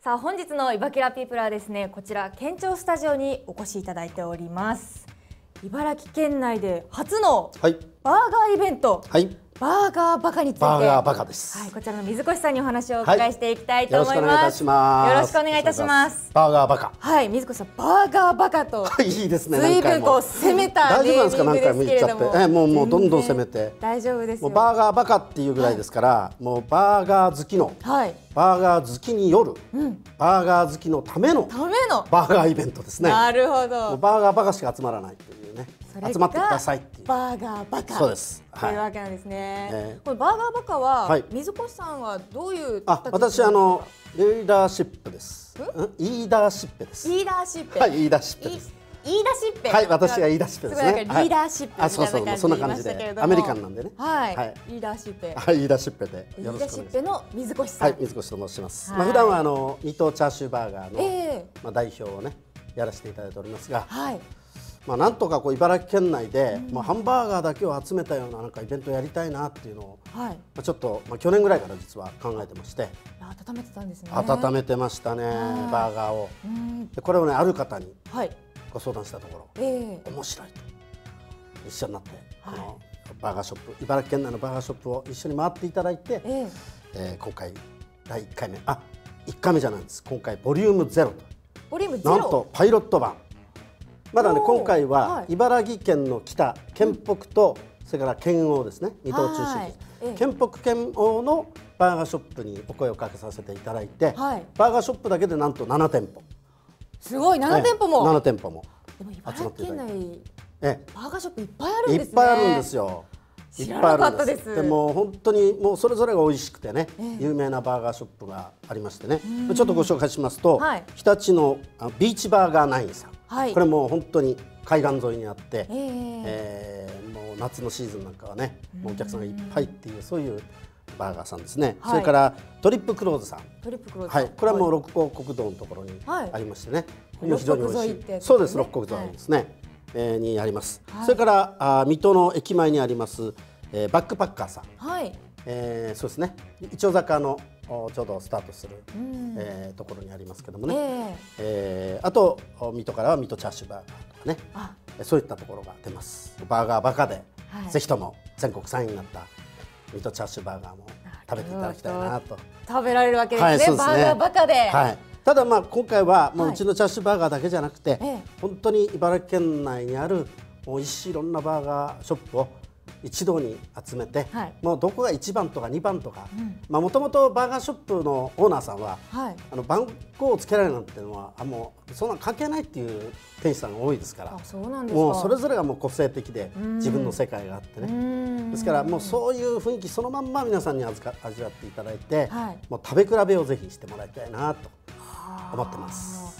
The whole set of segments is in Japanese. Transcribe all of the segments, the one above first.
さあ本日のイバキュラピープルはですね、こちら県庁スタジオにお越しいただいております。茨城県内で初のバーガーイベント、バーガーバカについて、 バーガーバカです。 はい、こちらの水越さんにお話をお伺いしていきたいと思います。よろしくお願いいたします。 バーガーバカ。 はい、水越さん、バーガーバカといいですね。 随分こう攻めたネーミングですけれども、 大丈夫なんですか？何回も言っちゃって、もうどんどん攻めて。 大丈夫ですよ。 もうバーガーバカっていうぐらいですから、もうバーガー好きの、バーガー好きによる、バーガー好きのためのバーガーイベントですね。 なるほど。 バーガーバカしか集まらないというね。集まってくださいっていう。 バーガーバカ。そうです。というわけなんですね。このバーガーバカは水越さんはどういう？ 私リーダーシップです。イーダーシップです。 イーダーシップ。 はい、イーダーシップです。 イーダーシップ。 はい、私がイーダーシップですね。 リーダーシップ。 そうそう、そんな感じでアメリカンなんでね。 はい。リーダーシップ。 はい、イーダーシップで。 イーダーシップの水越さん。 はい、水越と申します。普段は水戸チャーシューバーガーの代表をねやらせていただいておりますが。なんとかこう茨城県内で、ハンバーガーだけを集めたようななんかイベントをやりたいなっていうのを、ちょっと去年ぐらいから実は考えてまして。 温めてたんですね。 温めてましたね、バーガーを。でこれをねある方にご相談したところ、面白いと一緒になって、バーガーショップ、茨城県内のバーガーショップを一緒に回っていただいて、今回第1回目、1回目じゃないんです。今回ボリューム0と。 ボリューム0。 なんとパイロット版。まだね今回は茨城県の北県北とそれから県央ですね、水戸を中心に県北県央のバーガーショップにお声をかけさせていただいて、バーガーショップだけでなんと7店舗。 すごい、7店舗も。 7店舗もでも茨城県内バーガーショップいっぱいあるんですね。 いっぱいあるんですよ。 知らなかったです。 でも本当にもうそれぞれが美味しくてね、有名なバーガーショップがありましてね、ちょっとご紹介しますと、日立のビーチバーガー9さん、これも本当に海岸沿いにあって、もう夏のシーズンなんかはね、もうお客さんがいっぱいっていうそういうバーガーさんですね。それからトリップクローズさん、これはもう六甲国道のところにありましてね、非常に美味しい。そうです、六甲沿いですね。にあります。それから水戸の駅前にありますバックパッカーさん。そうですね。一丁坂のちょうどスタートするところにありますけどもね。あと水戸からは水戸チャーシューバーガーとかね、そういったところが出ます。バーガーバカでぜひとも全国3位になった水戸チャーシューバーガーも食べていただきたいなと。 食べられるわけですね。バーガーバカで。 ただ今回はもううちのチャーシューバーガーだけじゃなくて、本当に茨城県内にある美味しいいろんなバーガーショップを一堂に集めて、もうどこが1番とか2番とか、もともとバーガーショップのオーナーさんは、番号をつけられるなんていうのはもうそんな関係ないっていう店主さんが多いですから、もうそれぞれがもう個性的で自分の世界があってね、ですからもうそういう雰囲気そのまんま皆さんに味わっていただいて、もう食べ比べをぜひしてもらいたいなと思ってます。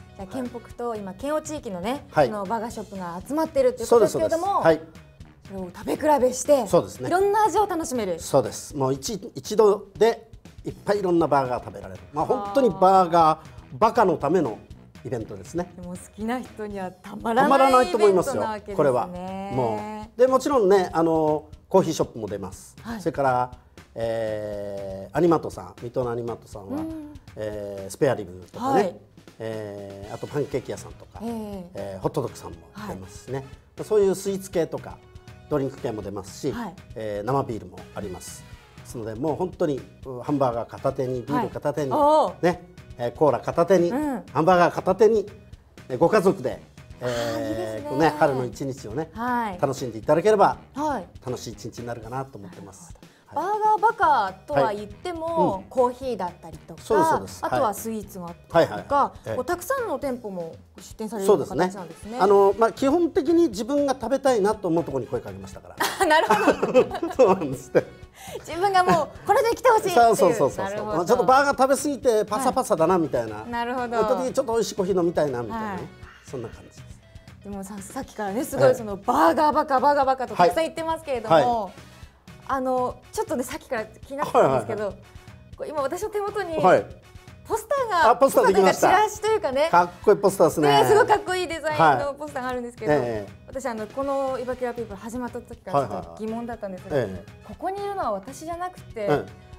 じゃあ県北と今県央地域のね、バーガーショップが集まってるっていうことですけれども、それを食べ比べしていろんな味を楽しめる。 そうです。もう一度でいっぱいいろんなバーガー食べられる。本当にバーガーバカのためのイベントですね。 でも好きな人にはたまらないイベントなわけですね。 これはもうでもちろんねコーヒーショップも出ます。それからアニマトさん、水戸のアニマトさんはスペアリブとかね、あとパンケーキ屋さんとかホットドッグさんも出ますしね。そういうスイーツ系とかドリンク系も出ますし、生ビールもあります。ですのでもう本当にハンバーガー片手にビール片手にね、コーラ片手にハンバーガー片手にご家族で春の一日をね楽しんでいただければ楽しい一日になるかなと思ってます。 バーガーバカとは言ってもコーヒーだったりとか、あとはスイーツもあったりとか、たくさんの店舗も出店されるような形なんですね。 基本的に自分が食べたいなと思うところに声かけましたから。 なるほど。 そうなんですね。 自分がもうこれで来てほしいっていう。 そう。ちょっとバーガー食べ過ぎてパサパサだなみたいな。 なるほど。 本当にちょっと美味しいコーヒー飲みたいなみたいなね。そんな感じです。 でもさっきからねすごいそのバーガーバカとたくさん言ってますけれども。ちょっとねさっきから気になってたんですけど、今私の手元にポスターが、というかチラシというかね、 かっこいいポスターですね。 すごいかっこいいデザインのポスターがあるんですけど、私このイバキュラピープル始まった時からちょっと疑問だったんですけど、ここにいるのは私じゃなくて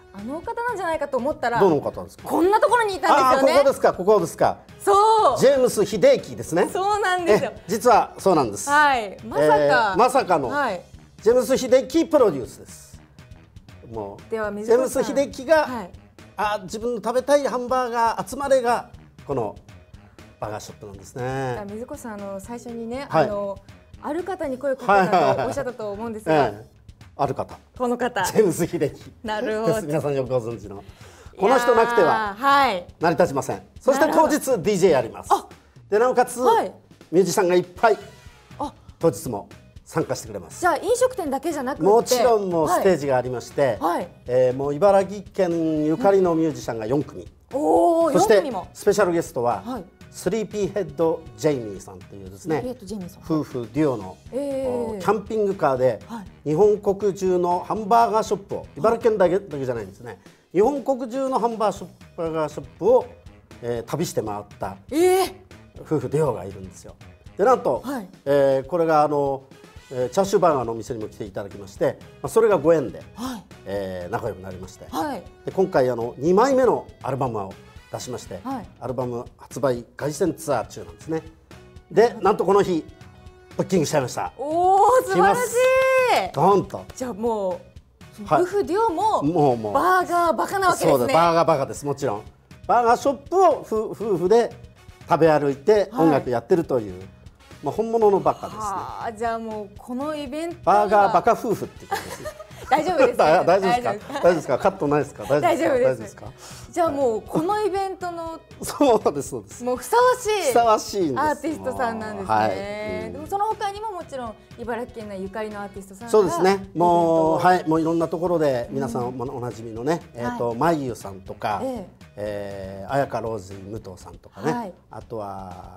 あの方なんじゃないかと思ったら、 どの方ですか？ こんなところにいたんですよね。 ここですか、ここですか。 そう。 ジェームス秀樹ですね。 そうなんですよ。 実はそうなんです。 はい。まさかのジェームス秀樹プロデュースです。もうではジェームス秀樹が、自分の食べたいハンバーガー集まれがこのバーガーショップなんですね。 水越さん、最初にね、ある方に声をかけたとおっしゃったと思うんですが、 ある方、 この方、 ジェームス秀樹。 なるほど。 皆さんよくご存知のこの人なくては成り立ちません。そして当日 DJ やります。でなおかつミュージシャンがいっぱい当日も参加してくれます。 じゃあ飲食店だけじゃなくて、 もちろんもうステージがありまして、もう茨城県ゆかりのミュージシャンが4組、そしてスペシャルゲストはスリーピーヘッドジェイミーさんというですね、夫婦デュオのキャンピングカーで日本国中のハンバーガーショップを、茨城県だけじゃないんですね、日本国中のハンバーガーショップを旅して回った夫婦デュオがいるんですよ。でなんとこれがチャーシューバーガーのお店にも来ていただきまして、それがご縁で仲良くなりまして、で今回2枚目のアルバムを出しまして、アルバム発売凱旋ツアー中なんですね。でなんとこの日ブッキングしちゃいました。 おお、素晴らしい。 ドンと。 じゃあもう夫婦デュオもバーガーバカなわけですね。 そうです、バーガーバカです。もちろんバーガーショップを夫婦で食べ歩いて音楽やってるという、本物のバカですね。 じゃあもうこのイベントバーガーバカ夫婦っていうことですね。 大丈夫です。 大丈夫ですか？大丈夫ですか？カットないですか？ 大丈夫です。じゃあもうこのイベントのそうですそうです。 もうふさわしいんです。 アーティストさんなんですね。でもその他にももちろん茨城県内ゆかりのアーティストさんが、 そうですね。もうもういろんなところで皆さんおなじみのね、まゆさんとか、綾香ローズ武藤さんとかね、あとは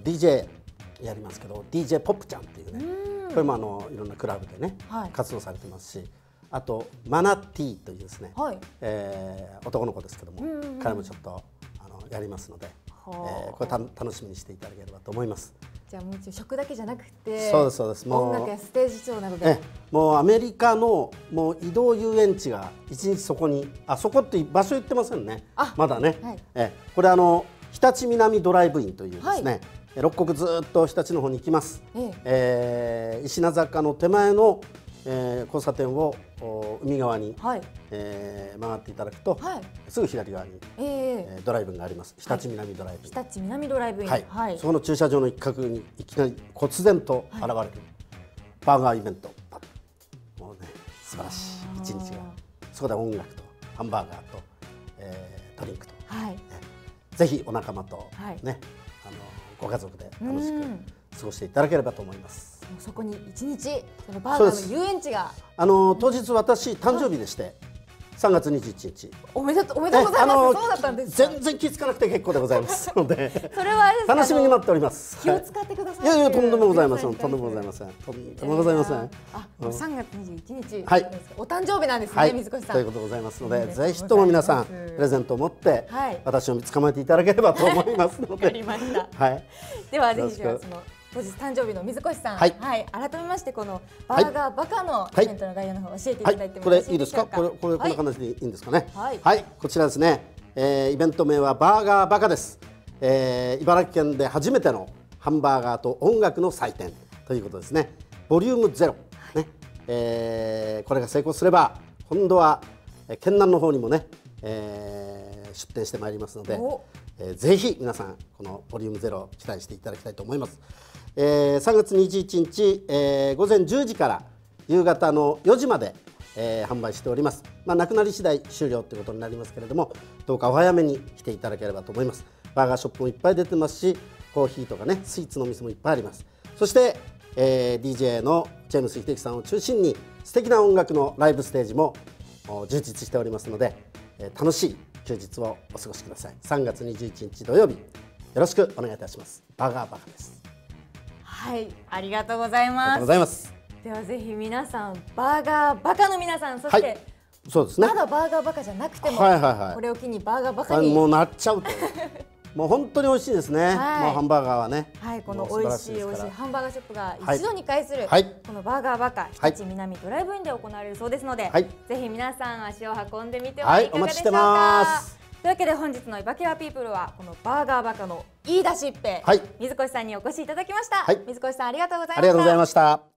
DJやりますけど DJ ポップちゃんっていうね、これもいろんなクラブでね活動されてますし、あとマナティーというですね、男の子ですけども、彼もちょっとやりますので、これ楽しみにしていただければと思います。 じゃあもう食だけじゃなくて、 そうですそうです。 音楽やステージショーなどで、 もうアメリカのもう移動遊園地が一日そこに、そこって場所言ってませんね。まだね。これ日立南ドライブインというですね、六国ずっと日立の方に行きます。石名坂の手前の交差点を海側に曲がっていただくと、すぐ左側にドライブインがあります。日立南ドライブイン。 日立南ドライブイン。 そこの駐車場の一角にいきなり忽然と現れるバーガーイベント。もうね、素晴らしい一日が。そこで音楽とハンバーガーとドリンクと、ぜひお仲間とね、ご家族で楽しく過ごしていただければと思います。 そこに一日そのバーガーの遊園地が、 当日私誕生日でして、3月21日。 おめでとうございます。そうだったんですか。 全然気付かなくて結構でございますので、 それはあれですか、 楽しみに待っております。 気を使ってください。 いやいや、とんでもございません。とんでもございません。とんでもございません。 3月21日、お誕生日なんですね、水越さん。 ということでございますので、ぜひとも皆さんプレゼントを持って私を捕まえていただければと思いますので。 わかりました。はい。ではぜひその当日誕生日の水越さん、改めましてこのバーガーバカのイベントの概要の方教えていただいてもよろしいでしょうか。 これこんな感じでいいんですかね。はい、こちらですね。イベント名はバーガーバカです。茨城県で初めてのハンバーガーと音楽の祭典ということですね。ボリューム0ね。これが成功すれば今度は県南の方にもね、出店してまいりますので、ぜひ皆さんこのボリューム0を期待していただきたいと思います。3月21日、午前10時から夕方の4時まで、販売しております。なくなり次第終了ということになりますけれども、どうかお早めに来ていただければと思います。バーガーショップもいっぱい出てますし、コーヒーとかね、スイーツのお店もいっぱいあります。そして、DJ のジェームス秀樹さんを中心に素敵な音楽のライブステージも充実しておりますので、楽しい休日をお過ごしください。3月21日土曜日、よろしくお願いいたします。バーガーバカです。 はい、ありがとうございます。 ありがとうございます。 ではぜひ皆さん、バーガーバカの皆さん、そして、 そうですね、 まだバーガーバカじゃなくても、これを機にバーガーバカにもうなっちゃうともう本当に美味しいですね。もうハンバーガーはね。 はい、この美味しいハンバーガーショップが一度に会するこのバーガーバカ日立南ドライブインで行われるそうですので、ぜひ皆さん足を運んでみてはいかがでしょうか。というわけで本日のイバキュラピープルはこのバーガーバカの言い出しっぺ、水越さんにお越しいただきました。水越さんありがとうございました。 ありがとうございました。